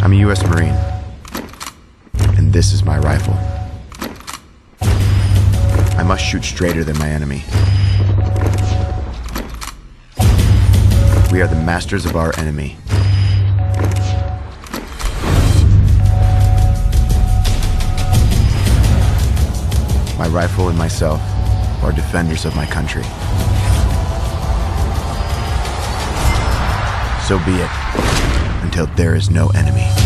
I'm a U.S. Marine, and this is my rifle. I must shoot straighter than my enemy. We are the masters of our enemy. My rifle and myself are defenders of my country. So be it, until there is no enemy.